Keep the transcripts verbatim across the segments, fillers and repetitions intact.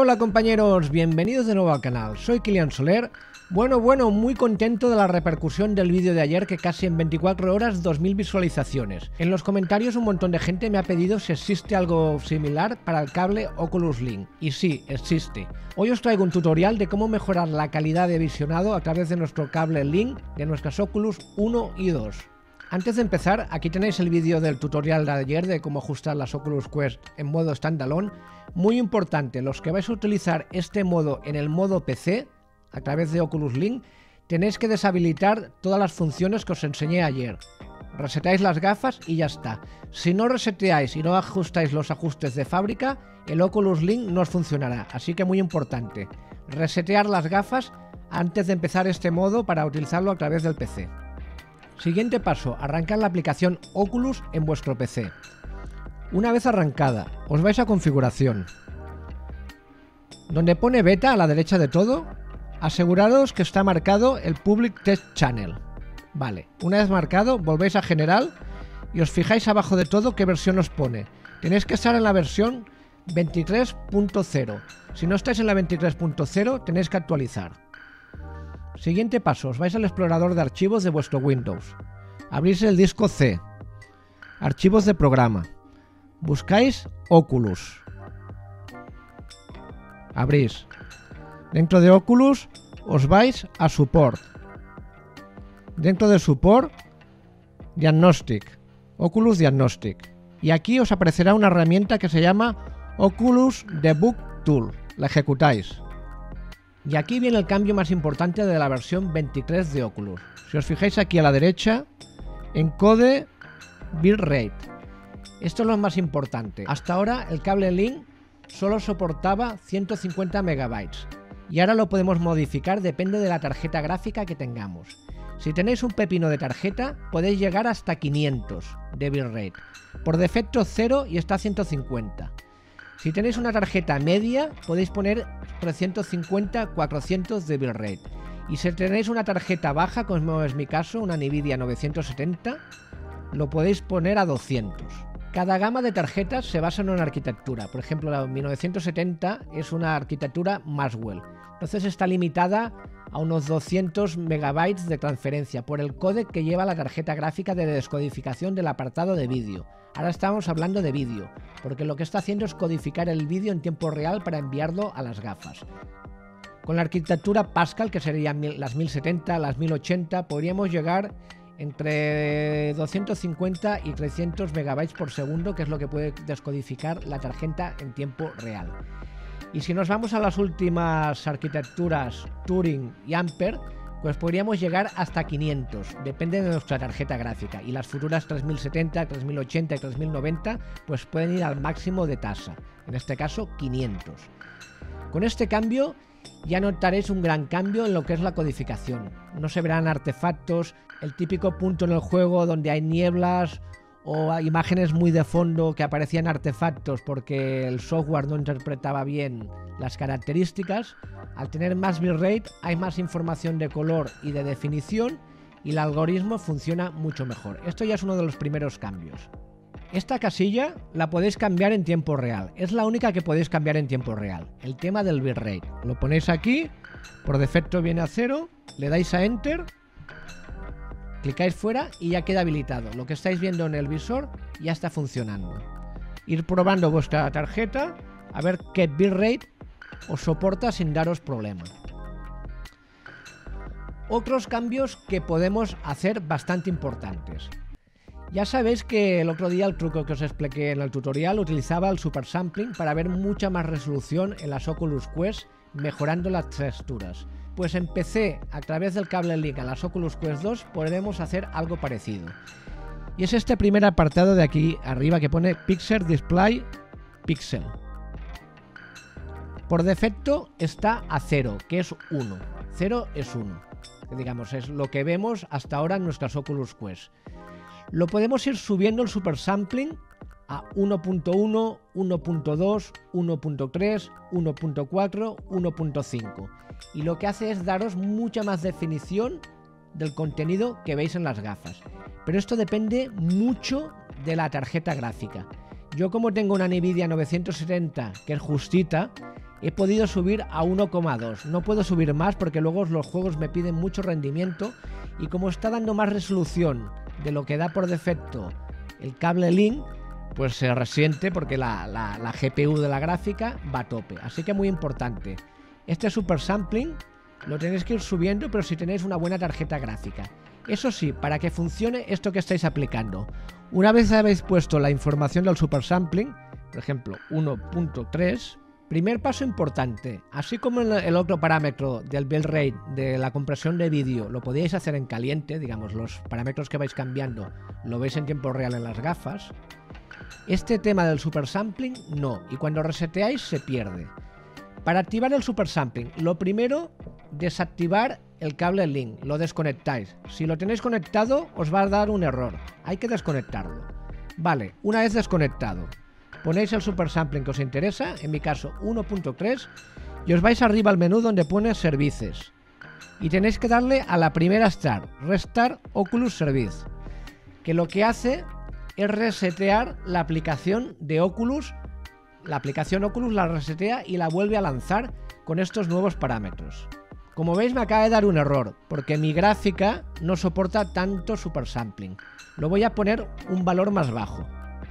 Hola compañeros, bienvenidos de nuevo al canal, soy Kilian Soler. Bueno, bueno, muy contento de la repercusión del vídeo de ayer, que casi en veinticuatro horas dos mil visualizaciones. En los comentarios un montón de gente me ha pedido si existe algo similar para el cable Oculus Link, y sí, existe. Hoy os traigo un tutorial de cómo mejorar la calidad de visionado a través de nuestro cable Link de nuestras Oculus uno y dos. Antes de empezar, aquí tenéis el vídeo del tutorial de ayer de cómo ajustar las Oculus Quest en modo standalone. Muy importante, los que vais a utilizar este modo en el modo P C, a través de Oculus Link, tenéis que deshabilitar todas las funciones que os enseñé ayer. Resetáis las gafas y ya está. Si no reseteáis y no ajustáis los ajustes de fábrica, el Oculus Link no os funcionará. Así que muy importante, resetear las gafas antes de empezar este modo para utilizarlo a través del P C. Siguiente paso, arrancar la aplicación Oculus en vuestro P C. Una vez arrancada, os vais a configuración. Donde pone beta a la derecha de todo, aseguraros que está marcado el Public Test Channel. Vale, una vez marcado, volvéis a general y os fijáis abajo de todo qué versión os pone. Tenéis que estar en la versión veintitrés punto cero. Si no estáis en la veintitrés punto cero, tenéis que actualizar. Siguiente paso, os vais al explorador de archivos de vuestro Windows. Abrís el disco C. Archivos de programa. Buscáis Oculus. Abrís. Dentro de Oculus os vais a Support. Dentro de Support, Diagnostic. Oculus Diagnostic. Y aquí os aparecerá una herramienta que se llama Oculus Debug Tool. La ejecutáis. Y aquí viene el cambio más importante de la versión veintitrés de Oculus. Si os fijáis aquí a la derecha, encode bitrate. Esto es lo más importante. Hasta ahora el cable Link solo soportaba ciento cincuenta megabytes y ahora lo podemos modificar, depende de la tarjeta gráfica que tengamos. Si tenéis un pepino de tarjeta, podéis llegar hasta quinientos de bitrate. Por defecto cero y está a ciento cincuenta. Si tenéis una tarjeta media, podéis poner trescientos cincuenta a cuatrocientos de bitrate. Y si tenéis una tarjeta baja, como es mi caso, una Nvidia novecientos setenta, lo podéis poner a doscientos. Cada gama de tarjetas se basa en una arquitectura. Por ejemplo, la mil novecientos setenta es una arquitectura Maxwell. Entonces está limitada a unos doscientos megabytes de transferencia por el códec que lleva la tarjeta gráfica de descodificación del apartado de vídeo. Ahora estamos hablando de vídeo, porque lo que está haciendo es codificar el vídeo en tiempo real para enviarlo a las gafas. Con la arquitectura Pascal, que serían las mil setenta, las mil ochenta, podríamos llegar entre doscientos cincuenta y trescientos megabytes por segundo, que es lo que puede descodificar la tarjeta en tiempo real. Y si nos vamos a las últimas arquitecturas Turing y Ampere, pues podríamos llegar hasta quinientos, depende de nuestra tarjeta gráfica, y las futuras tres mil setenta, tres mil ochenta y tres mil noventa pues pueden ir al máximo de tasa, en este caso quinientos. Con este cambio ya notaréis un gran cambio en lo que es la codificación. No se verán artefactos, el típico punto en el juego donde hay nieblas o imágenes muy de fondo que aparecían artefactos porque el software no interpretaba bien las características. Al tener más bitrate hay más información de color y de definición y el algoritmo funciona mucho mejor. Esto ya es uno de los primeros cambios. Esta casilla la podéis cambiar en tiempo real. Es la única que podéis cambiar en tiempo real. El tema del bitrate. Lo ponéis aquí, por defecto viene a cero, le dais a Enter, clicáis fuera y ya queda habilitado. Lo que estáis viendo en el visor ya está funcionando. Ir probando vuestra tarjeta a ver qué bitrate os soporta sin daros problema. Otros cambios que podemos hacer bastante importantes. Ya sabéis que el otro día el truco que os expliqué en el tutorial utilizaba el super sampling para ver mucha más resolución en las Oculus Quest, mejorando las texturas. Pues en P C, a través del cable Link a las Oculus Quest dos, podremos hacer algo parecido. Y es este primer apartado de aquí arriba que pone Pixel Display Pixel. Por defecto está a cero, que es uno. cero es uno. Digamos, es lo que vemos hasta ahora en nuestras Oculus Quest. Lo podemos ir subiendo el super sampling a uno punto uno, uno punto dos, uno punto tres, uno punto cuatro, uno punto cinco. Y lo que hace es daros mucha más definición del contenido que veis en las gafas. Pero esto depende mucho de la tarjeta gráfica. Yo, como tengo una Nvidia novecientos setenta que es justita, he podido subir a uno coma dos. No puedo subir más porque luego los juegos me piden mucho rendimiento y como está dando más resolución de lo que da por defecto el cable Link, pues se resiente porque la, la, la G P U de la gráfica va a tope. Así que muy importante, este super sampling lo tenéis que ir subiendo, pero si tenéis una buena tarjeta gráfica. Eso sí, para que funcione esto que estáis aplicando, una vez habéis puesto la información del super sampling, por ejemplo uno punto tres, primer paso importante, así como el otro parámetro del bitrate de la compresión de vídeo lo podíais hacer en caliente, digamos los parámetros que vais cambiando lo veis en tiempo real en las gafas, este tema del super sampling no, y cuando reseteáis se pierde. Para activar el super sampling, lo primero, desactivar el cable Link, lo desconectáis. Si lo tenéis conectado os va a dar un error, hay que desconectarlo. Vale, una vez desconectado, ponéis el super sampling que os interesa, en mi caso uno punto tres, y os vais arriba al menú donde pone Services. Y tenéis que darle a la primera Start, Restart Oculus Service, que lo que hace es resetear la aplicación de Oculus. La aplicación Oculus la resetea y la vuelve a lanzar con estos nuevos parámetros. Como veis me acaba de dar un error, porque mi gráfica no soporta tanto super sampling. Lo voy a poner un valor más bajo.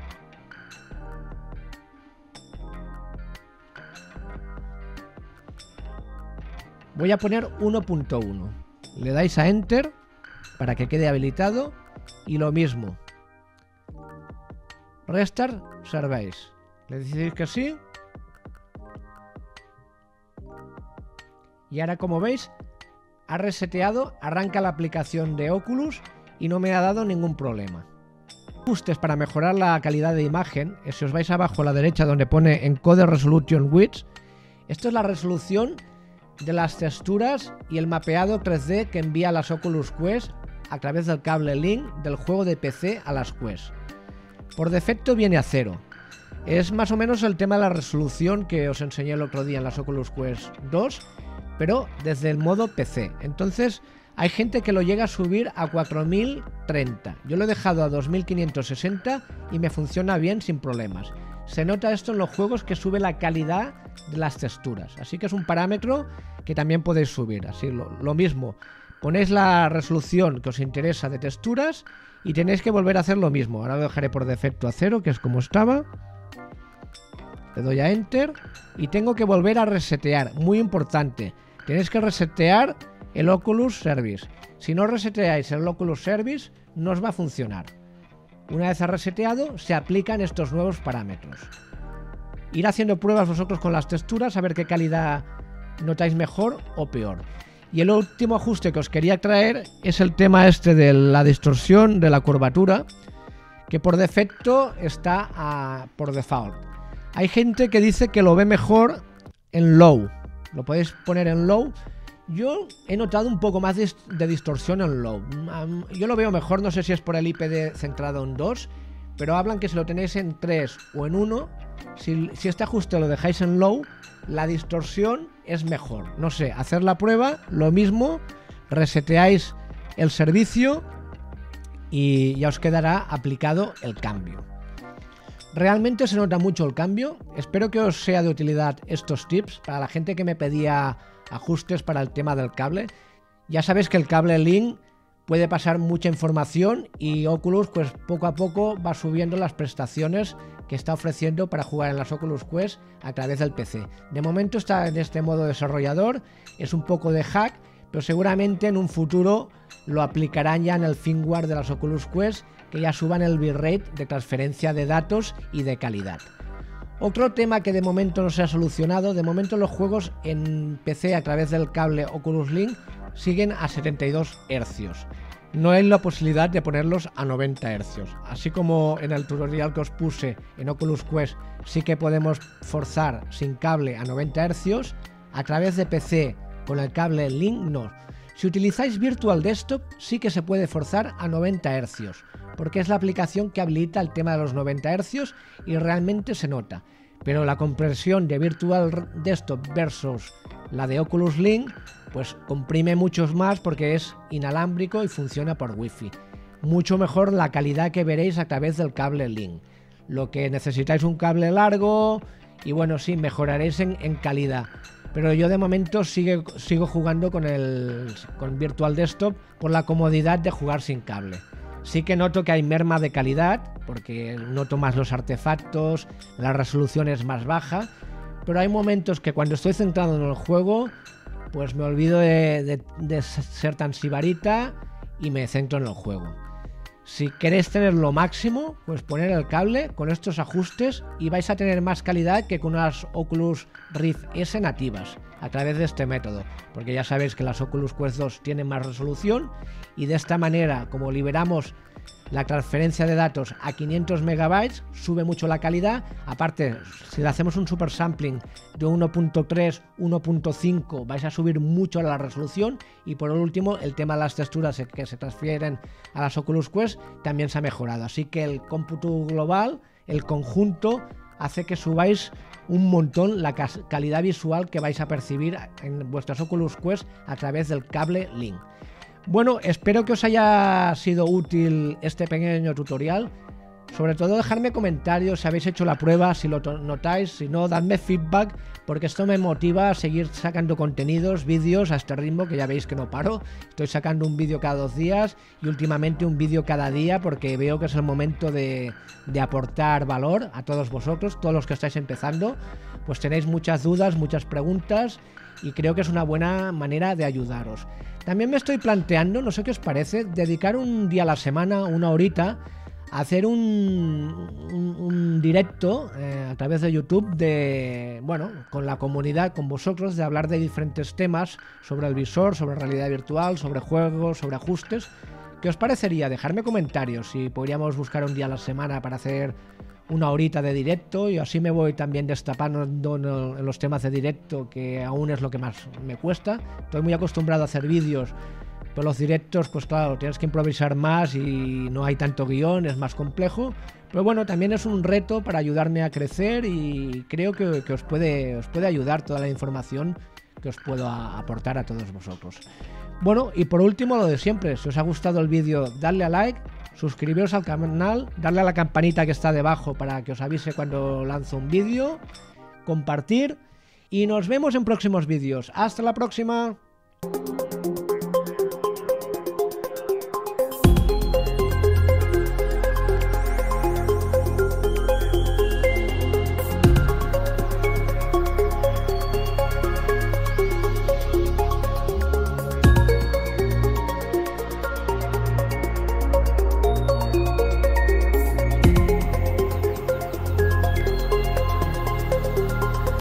Voy a poner uno punto uno. Le dais a Enter para que quede habilitado y lo mismo. Restart Service. Le decís que sí. Y ahora, como veis, ha reseteado, arranca la aplicación de Oculus y no me ha dado ningún problema. Ajustes para mejorar la calidad de imagen. Si os vais abajo a la derecha donde pone Encode Resolution Width, esto es la resolución de las texturas y el mapeado tres D que envía las Oculus Quest a través del cable Link del juego de P C a las Quest. Por defecto viene a cero. Es más o menos el tema de la resolución que os enseñé el otro día en las Oculus Quest dos, pero desde el modo P C. Entonces hay gente que lo llega a subir a cuatro mil treinta. Yo lo he dejado a dos mil quinientos sesenta y me funciona bien sin problemas. Se nota esto en los juegos que sube la calidad de las texturas. Así que es un parámetro que también podéis subir. Así lo, lo mismo. Ponéis la resolución que os interesa de texturas y tenéis que volver a hacer lo mismo. Ahora lo dejaré por defecto a cero, que es como estaba. Le doy a Enter y tengo que volver a resetear. Muy importante. Tenéis que resetear el Oculus Service. Si no reseteáis el Oculus Service, no os va a funcionar. Una vez reseteado, se aplican estos nuevos parámetros. Ir haciendo pruebas vosotros con las texturas, a ver qué calidad notáis mejor o peor. Y el último ajuste que os quería traer es el tema este de la distorsión de la curvatura, que por defecto está a, por default. Hay gente que dice que lo ve mejor en low. Lo podéis poner en low. Yo he notado un poco más de, de distorsión en low. Yo lo veo mejor, no sé si es por el I P D centrado en dos, pero hablan que si lo tenéis en tres o en uno, si, si este ajuste lo dejáis en low, la distorsión es mejor. No sé, hacer la prueba, lo mismo, reseteáis el servicio y ya os quedará aplicado el cambio. Realmente se nota mucho el cambio. Espero que os sea de utilidad estos tips para la gente que me pedía ajustes para el tema del cable. Ya sabéis que el cable Link puede pasar mucha información y Oculus pues poco a poco va subiendo las prestaciones que está ofreciendo para jugar en las Oculus Quest a través del P C. De momento está en este modo desarrollador, es un poco de hack, pero seguramente en un futuro lo aplicarán ya en el firmware de las Oculus Quest, que ya suban el bitrate de transferencia de datos y de calidad. Otro tema que de momento no se ha solucionado, de momento los juegos en P C a través del cable Oculus Link siguen a setenta y dos hercios. No hay la posibilidad de ponerlos a noventa hercios. Así como en el tutorial que os puse en Oculus Quest sí que podemos forzar sin cable a noventa hercios, a través de P C con el cable Link no. Si utilizáis Virtual Desktop sí que se puede forzar a noventa hercios, porque es la aplicación que habilita el tema de los noventa hercios y realmente se nota. Pero la compresión de Virtual Desktop versus la de Oculus Link pues comprime muchos más porque es inalámbrico y funciona por Wi-Fi. Mucho mejor la calidad que veréis a través del cable Link. Lo que necesitáis un cable largo y bueno, sí, mejoraréis en, en calidad. Pero yo de momento sigue, sigo jugando con el con Virtual Desktop por la comodidad de jugar sin cable. Sí que noto que hay merma de calidad, porque noto más los artefactos, la resolución es más baja, pero hay momentos que cuando estoy centrado en el juego, pues me olvido de, de, de ser tan sibarita y me centro en el juego. Si queréis tener lo máximo, pues poner el cable con estos ajustes y vais a tener más calidad que con unas Oculus Rift S nativas a través de este método, porque ya sabéis que las Oculus Quest dos tienen más resolución y de esta manera, como liberamos la transferencia de datos a quinientos megabytes, sube mucho la calidad. Aparte, si le hacemos un super sampling de uno punto tres, uno punto cinco, vais a subir mucho la resolución. Y por último, el tema de las texturas que se transfieren a las Oculus Quest también se ha mejorado. Así que el cómputo global, el conjunto, hace que subáis un montón la calidad visual que vais a percibir en vuestras Oculus Quest a través del cable Link. Bueno, espero que os haya sido útil este pequeño tutorial. Sobre todo dejarme comentarios si habéis hecho la prueba, si lo notáis, si no, dadme feedback, porque esto me motiva a seguir sacando contenidos, vídeos a este ritmo, que ya veis que no paro. Estoy sacando un vídeo cada dos días y últimamente un vídeo cada día, porque veo que es el momento de, de aportar valor a todos vosotros, todos los que estáis empezando. Pues tenéis muchas dudas, muchas preguntas y creo que es una buena manera de ayudaros. También me estoy planteando, no sé qué os parece, dedicar un día a la semana, una horita, a hacer un, un, un directo eh, a través de YouTube de, bueno, con la comunidad, con vosotros, de hablar de diferentes temas sobre el visor, sobre realidad virtual, sobre juegos, sobre ajustes. ¿Qué os parecería? Dejadme comentarios si podríamos buscar un día a la semana para hacer una horita de directo, y así me voy también destapando en los temas de directo, que aún es lo que más me cuesta. Estoy muy acostumbrado a hacer vídeos, pero los directos, pues claro, tienes que improvisar más y no hay tanto guión, es más complejo. Pero bueno, también es un reto para ayudarme a crecer y creo que, que os, puede, os puede ayudar toda la información que os puedo a, aportar a todos vosotros. Bueno, y por último, lo de siempre, si os ha gustado el vídeo, dadle a like, suscribiros al canal, darle a la campanita que está debajo para que os avise cuando lanzo un vídeo, compartir y nos vemos en próximos vídeos. ¡Hasta la próxima!